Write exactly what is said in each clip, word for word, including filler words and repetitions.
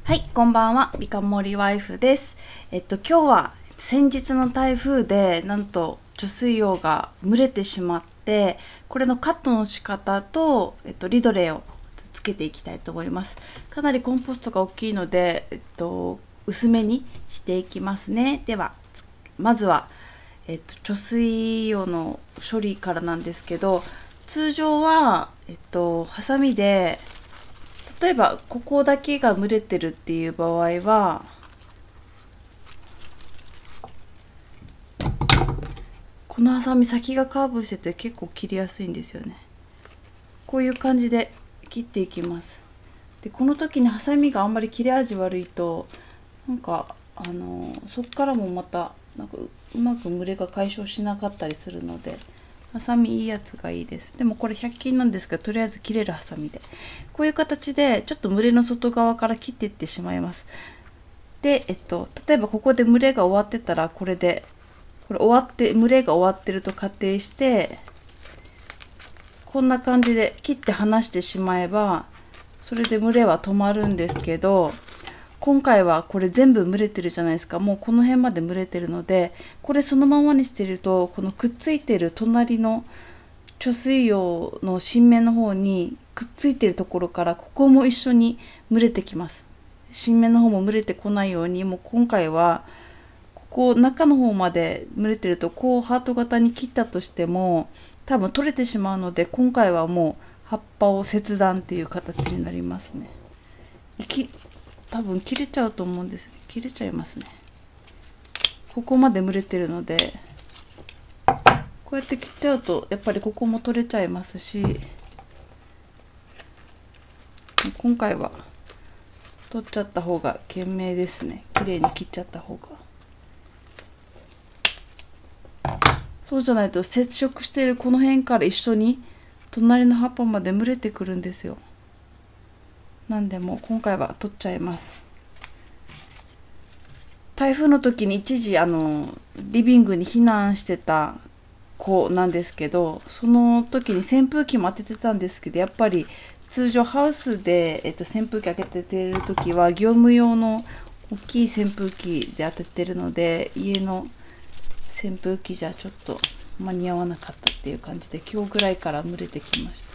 はい、こんばんは。みかもりワイフです。えっと、今日は先日の台風で、なんと貯水葉が蒸れてしまって、これのカットの仕方と、えっと、リドレーをつけていきたいと思います。かなりコンポストが大きいので、えっと、薄めにしていきますね。では、まずは、えっと、貯水葉の処理からなんですけど、通常は、えっと、ハサミで、例えばここだけが蒸れてるっていう場合はこのハサミ先がカーブしてて結構切りやすいんですよね。こういう感じで切っていきます。でこの時にハサミがあんまり切れ味悪いとなんかあのそっからもまたなんかうまく蒸れが解消しなかったりするので、ハサミいいやつがいいです。でもこれひゃく均なんですけど、とりあえず切れるハサミでこういう形でちょっと蒸れの外側から切っていってしまいます。で、えっと、例えばここで蒸れが終わってたら、これでこれ終わって蒸れが終わってると仮定して、こんな感じで切って離してしまえばそれで蒸れは止まるんですけど、今回はこれ全部蒸れてるじゃないですか。もうこの辺まで蒸れてるので、これそのままにしてるとこのくっついてる隣の貯水葉の新芽の方にくっついてるところからここも一緒に蒸れてきます。新芽の方も蒸れてこないように、もう今回はここ中の方まで蒸れてるとこうハート型に切ったとしても多分取れてしまうので、今回はもう葉っぱを切断っていう形になりますね。き多分切れちゃうと思うんです。切れちゃいますね。ここまで蒸れてるので、こうやって切っちゃうとやっぱりここも取れちゃいますし、今回は取っちゃった方が賢明ですね。綺麗に切っちゃった方が。そうじゃないと接触しているこの辺から一緒に隣の葉っぱまで蒸れてくるんですよ。なんでもう今回は取っちゃいます。台風の時に一時あのリビングに避難してた子なんですけど、その時に扇風機も当ててたんですけど、やっぱり通常ハウスで、えっと、扇風機当ててる時は業務用の大きい扇風機で当ててるので、家の扇風機じゃちょっと間に合わなかったっていう感じで、今日ぐらいから蒸れてきました。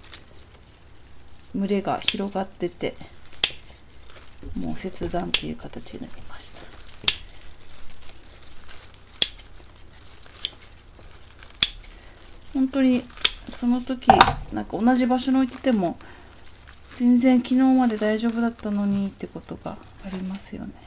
蒸れが広がってて、もう切断っていう形になりました。本当にその時なんか同じ場所に置いてても全然昨日まで大丈夫だったのにってことがありますよね。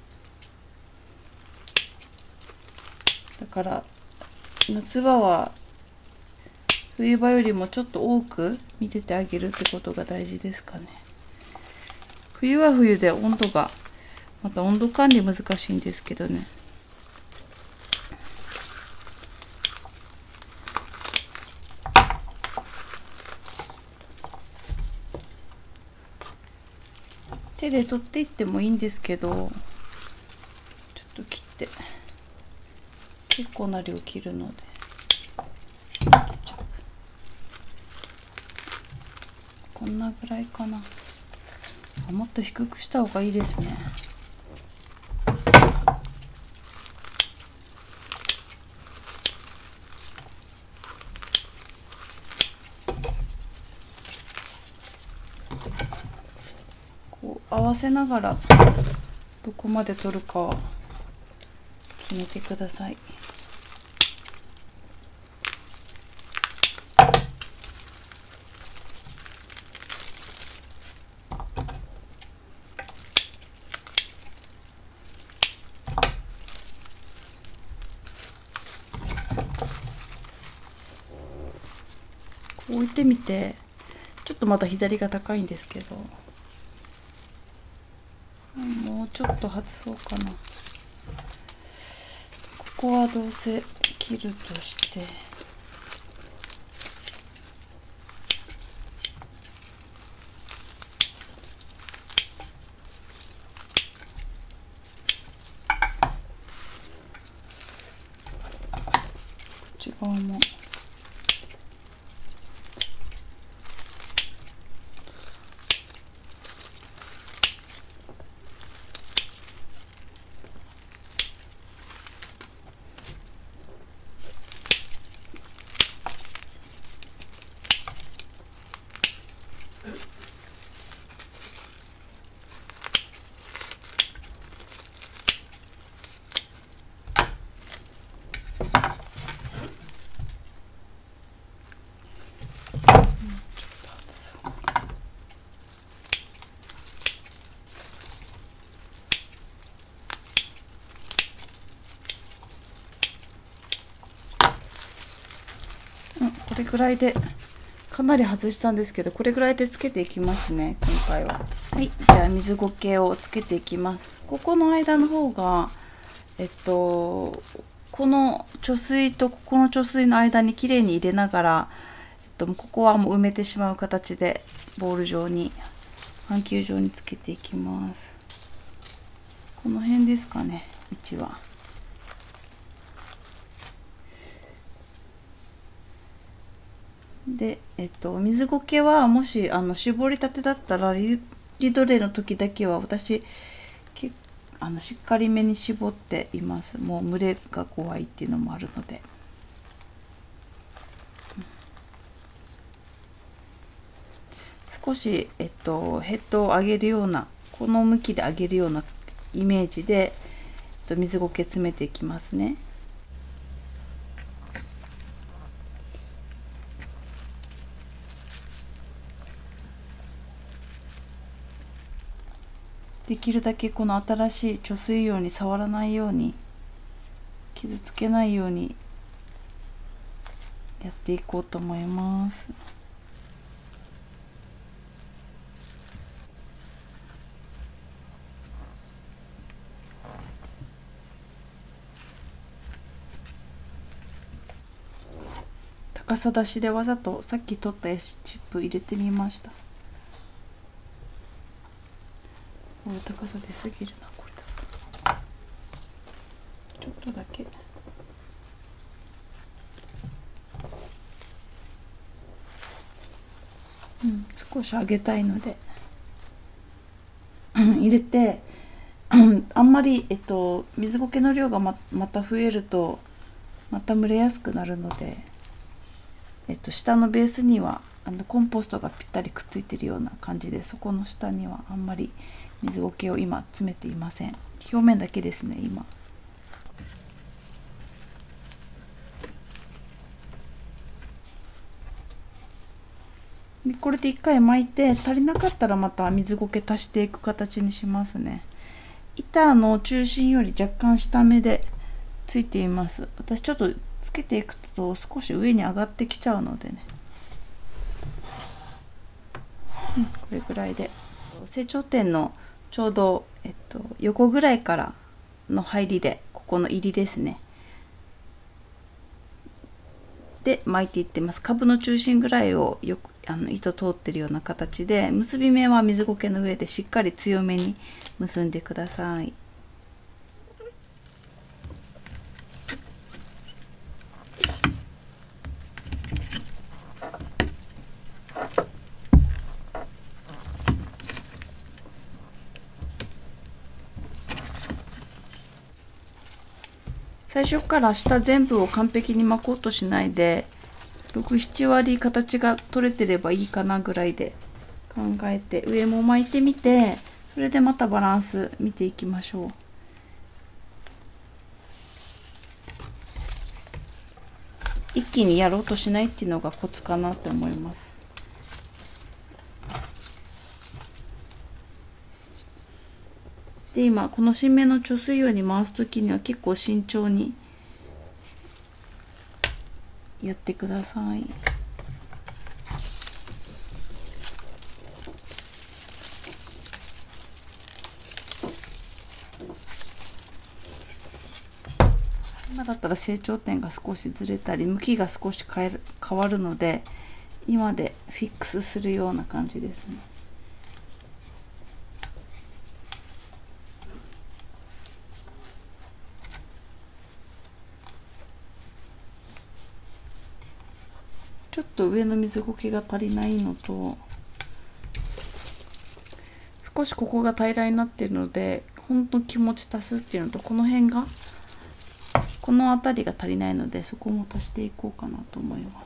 だから夏場は冬場よりもちょっと多く見ててあげるってことが大事ですかね。冬は冬で温度がまた温度管理難しいんですけどね。手で取っていってもいいんですけど、ちょっと切って結構な量切るので、こんなぐらいかな。あ、もっと低くした方がいいですね。こう合わせながらどこまで取るかは決めてください。置いてみて、ちょっとまた左が高いんですけど、もうちょっと外そうかな。ここはどうせ切るとして、こっち側もれぐらいでかなり外したんですけど、これぐらいでつけていきますね、今回は。はい、じゃあ水ゴケをつけていきます。ここの間の方がえっとこの貯水とここの貯水の間にきれいに入れながら、えっと、ここはもう埋めてしまう形でボール状に半球状につけていきます。この辺ですかね、位置は。で、えっと、水ゴケはもしあの絞りたてだったらリリドレーの時だけは私けあのしっかりめに絞っています。もう蒸れが怖いっていうのもあるので。少し、えっと、ヘッドを上げるような、この向きで上げるようなイメージで、えっと、水ゴケ詰めていきますね。できるだけこの新しい貯水葉に触らないように、傷つけないようにやっていこうと思います。高さ出しでわざとさっき取ったヤシチップ入れてみました。これ高さ出すぎるな、これだと。ちょっとだけ。うん、少し上げたいので入れてあんまり、えっと、水ゴケの量が ま, また増えるとまた蒸れやすくなるので、えっと、下のベースにはあのコンポストがぴったりくっついてるような感じで、そこの下にはあんまり水ゴケを今詰めていません。表面だけですね今。これでいっかい巻いて、足りなかったらまた水ゴケ足していく形にしますね。板の中心より若干下目でついています。私ちょっとつけていくと少し上に上がってきちゃうのでね、うん、これぐらいで成長点のちょうど、えっと、横ぐらいからの入りで、ここの入りですねで巻いていってます。株の中心ぐらいをよくあの糸通ってるような形で、結び目は水ゴケの上でしっかり強めに結んでください。最初から下全部を完璧に巻こうとしないで、ろく、なな割形が取れてればいいかなぐらいで考えて、上も巻いてみて、それでまたバランス見ていきましょう。一気にやろうとしないっていうのがコツかなって思います。で、今この新芽の貯水葉に回す時には結構慎重にやってください。今だったら成長点が少しずれたり向きが少し変える変わるので、今でフィックスするような感じですね。ちょっと上の水ゴケが足りないのと、少しここが平らになっているので、ほんと気持ち足すっていうのと、この辺がこの辺りが足りないので、そこも足していこうかなと思います。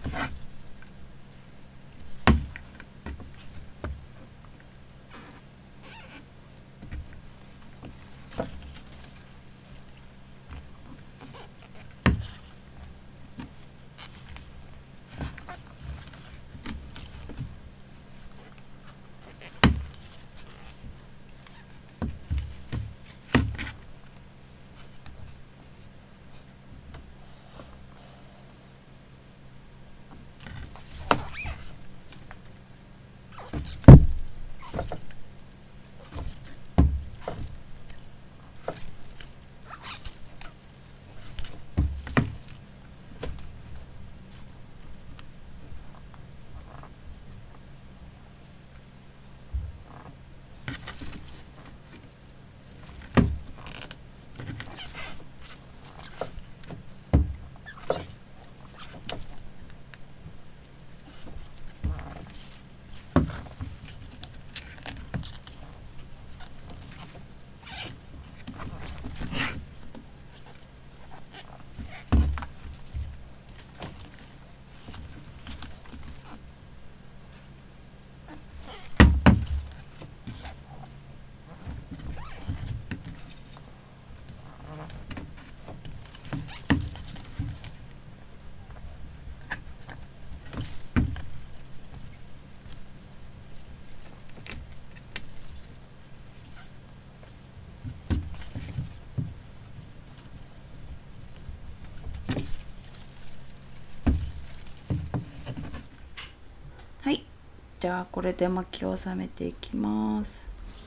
はい、じゃあこれで巻き収めていきます。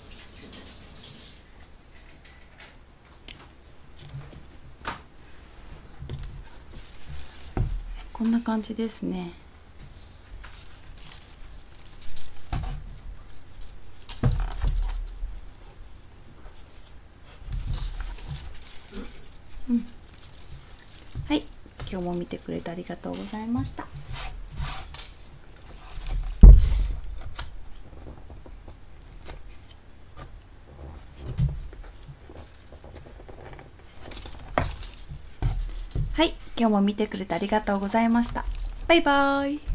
こんな感じですね。うん、はい、今日も見てくれてありがとうございました。はい、今日も見てくれてありがとうございました。バイバーイ。